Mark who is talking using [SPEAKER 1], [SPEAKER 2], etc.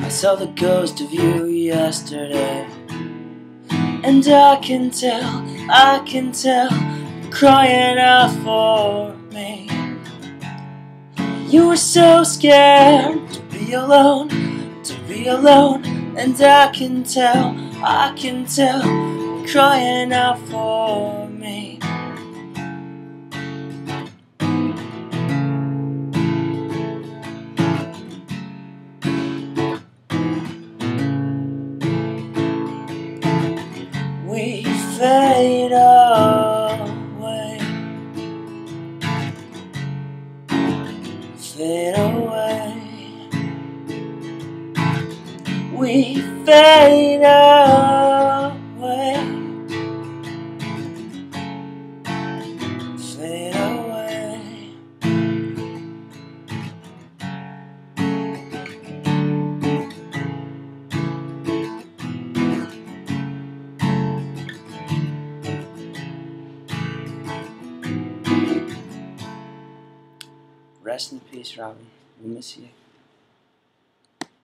[SPEAKER 1] I saw the ghost of you yesterday, and I can tell, you're crying out for me. You were so scared to be alone, and I can tell, you're crying out for me. We fade away, fade away. We fade away, fade away. Rest in peace, Robbie. We miss you.